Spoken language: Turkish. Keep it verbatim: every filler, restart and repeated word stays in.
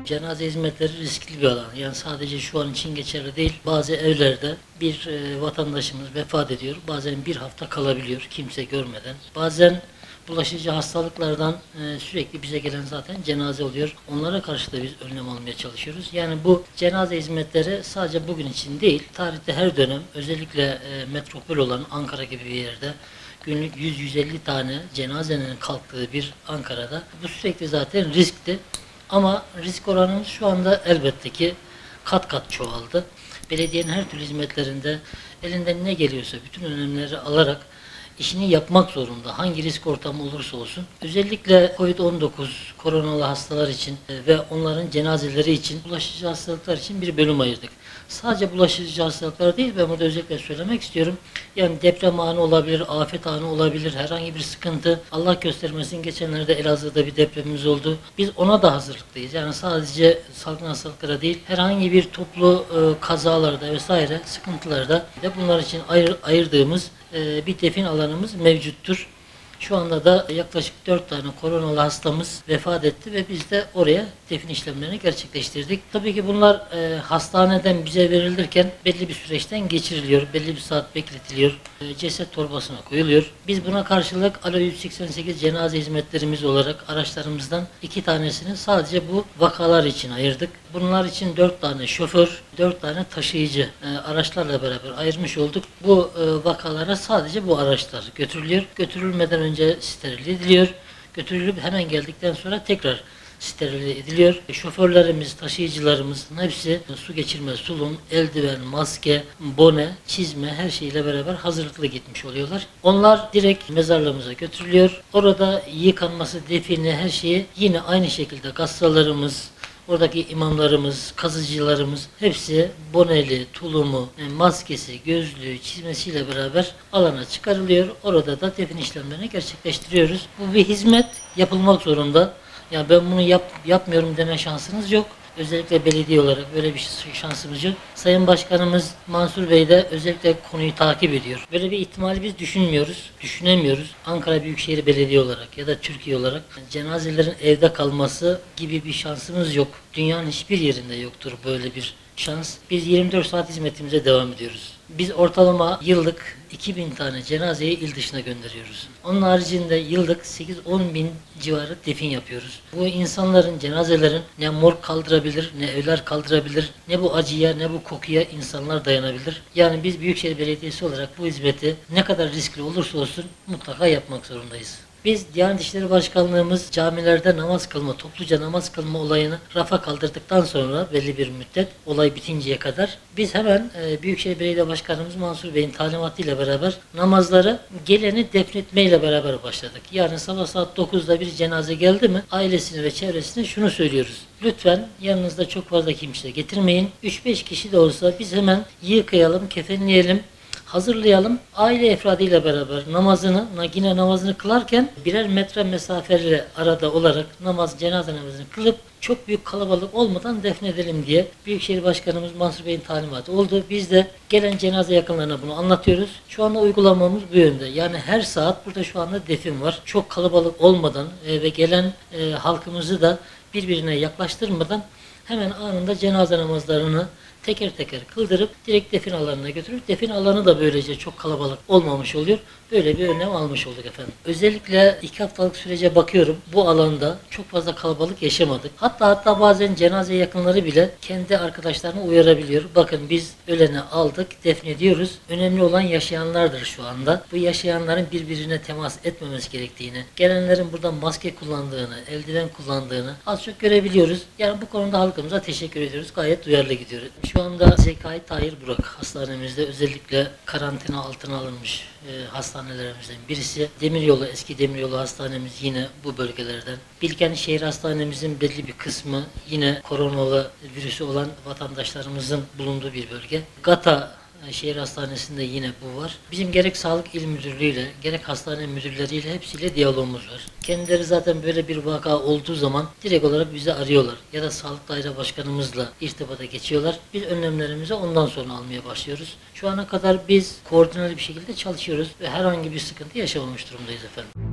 Cenaze hizmetleri riskli bir alan. Yani sadece şu an için geçerli değil. Bazı evlerde bir e, vatandaşımız vefat ediyor. Bazen bir hafta kalabiliyor kimse görmeden. Bazen bulaşıcı hastalıklardan e, sürekli bize gelen zaten cenaze oluyor. Onlara karşı da biz önlem almaya çalışıyoruz. Yani bu cenaze hizmetleri sadece bugün için değil, tarihte her dönem özellikle e, metropol olan Ankara gibi bir yerde günlük yüz yüz elli tane cenazenin kalktığı bir Ankara'da bu sürekli zaten riskti. Ama risk oranımız şu anda elbette ki kat kat çoğaldı. Belediyenin her türlü hizmetlerinde elinden ne geliyorsa bütün önlemleri alarak işini yapmak zorunda. Hangi risk ortamı olursa olsun. Özellikle kovid on dokuz koronalı hastalar için ve onların cenazeleri için, bulaşıcı hastalıklar için bir bölüm ayırdık. Sadece bulaşıcı hastalıklar değil, ben burada özellikle söylemek istiyorum. Yani deprem anı olabilir, afet anı olabilir, herhangi bir sıkıntı. Allah göstermesin, geçenlerde Elazığ'da bir depremimiz oldu. Biz ona da hazırlıklıyız. Yani sadece salgın hastalıklara değil, herhangi bir toplu e, kazalarda vesaire sıkıntılarda de bunlar için ayır, ayırdığımız e, bir defin alanımız mevcuttur. Şu anda da yaklaşık dört tane koronalı hastamız vefat etti ve biz de oraya defin işlemlerini gerçekleştirdik. Tabii ki bunlar e, hastaneden bize verilirken belli bir süreçten geçiriliyor, belli bir saat bekletiliyor, e, ceset torbasına koyuluyor. Biz buna karşılık Alo yüz seksen sekiz cenaze hizmetlerimiz olarak araçlarımızdan iki tanesini sadece bu vakalar için ayırdık. Bunlar için dört tane şoför, dört tane taşıyıcı e, araçlarla beraber ayırmış olduk. Bu e, vakalara sadece bu araçlar götürülüyor. Götürülmeden önce steril ediliyor. Götürülüp hemen geldikten sonra tekrar steril ediliyor. Şoförlerimiz, taşıyıcılarımızın hepsi su geçirme, sulum, eldiven, maske, bone, çizme her şeyle beraber hazırlıklı gitmiş oluyorlar. Onlar direkt mezarlığımıza götürülüyor. Orada yıkanması, defini, her şeyi yine aynı şekilde gastralarımız, oradaki imamlarımız, kazıcılarımız hepsi boneli, tulumu, maskesi, gözlüğü, çizmesiyle beraber alana çıkarılıyor. Orada da defin işlemlerini gerçekleştiriyoruz. Bu bir hizmet, yapılmak zorunda. Yani ben bunu yap, yapmıyorum deme şansınız yok. Özellikle belediye olarak böyle bir şansımız yok. Sayın Başkanımız Mansur Bey de özellikle konuyu takip ediyor. Böyle bir ihtimali biz düşünmüyoruz, düşünemiyoruz. Ankara Büyükşehir Belediye olarak ya da Türkiye olarak cenazelerin evde kalması gibi bir şansımız yok. Dünyanın hiçbir yerinde yoktur böyle bir şans. Biz yirmi dört saat hizmetimize devam ediyoruz. Biz ortalama yıllık iki bin tane cenazeyi il dışına gönderiyoruz. Onun haricinde yıllık sekiz on bin civarı defin yapıyoruz. Bu insanların, cenazelerin ne morg kaldırabilir, ne evler kaldırabilir, ne bu acıya, ne bu kokuya insanlar dayanabilir. Yani biz Büyükşehir Belediyesi olarak bu hizmeti ne kadar riskli olursa olsun mutlaka yapmak zorundayız. Biz Diyanet İşleri Başkanlığımız camilerde namaz kılma, topluca namaz kılma olayını rafa kaldırdıktan sonra belli bir müddet, olay bitinceye kadar biz hemen e, Büyükşehir Belediye Başkanımız Mansur Bey'in talimatıyla beraber namazları geleni defnetmeyle beraber başladık. Yarın sabah saat dokuzda bir cenaze geldi mi ailesine ve çevresine şunu söylüyoruz. Lütfen yanınızda çok fazla kimse getirmeyin. üç beş kişi de olsa biz hemen yıkayalım, kefenleyelim, hazırlayalım. Aile efradıyla beraber namazını, yine namazını kılarken birer metre mesafeli arada olarak namaz, cenaze namazını kılıp çok büyük kalabalık olmadan defnedelim diye Büyükşehir Başkanımız Mansur Bey'in talimatı oldu. Biz de gelen cenaze yakınlarına bunu anlatıyoruz. Şu anda uygulamamız bu yönde. Yani her saat burada şu anda defin var. Çok kalabalık olmadan e, ve gelen e, halkımızı da birbirine yaklaştırmadan hemen anında cenaze namazlarını teker teker kıldırıp direkt defin alanına götürüp defin alanı da böylece çok kalabalık olmamış oluyor. Böyle bir önlem almış olduk efendim. Özellikle iki haftalık sürece bakıyorum bu alanda çok fazla kalabalık yaşamadık. Hatta hatta bazen cenaze yakınları bile kendi arkadaşlarını uyarabiliyor. Bakın biz öleni aldık, defnediyoruz. Önemli olan yaşayanlardır şu anda. Bu yaşayanların birbirine temas etmemesi gerektiğini, gelenlerin burada maske kullandığını, eldiven kullandığını az çok görebiliyoruz. Yani bu konuda halkımıza teşekkür ediyoruz. Gayet duyarlı gidiyoruz. Şu anda Zekai Tahir Burak hastanemizde özellikle karantina altına alınmış e, hastanelerimizden birisi. Demiryolu, eski Demiryolu hastanemiz yine bu bölgelerden. Bilkent Şehir Hastanemizin belli bir kısmı yine koronalı virüsü olan vatandaşlarımızın bulunduğu bir bölge. Gata Şehir Hastanesi'nde yine bu var. Bizim gerek Sağlık İl Müdürlüğü'yle, gerek hastane müdürleriyle hepsiyle diyalogumuz var. Kendileri zaten böyle bir vaka olduğu zaman direkt olarak bizi arıyorlar. Ya da Sağlık Daire Başkanımızla irtibata geçiyorlar. Biz önlemlerimizi ondan sonra almaya başlıyoruz. Şu ana kadar biz koordineli bir şekilde çalışıyoruz ve herhangi bir sıkıntı yaşamamış durumdayız efendim.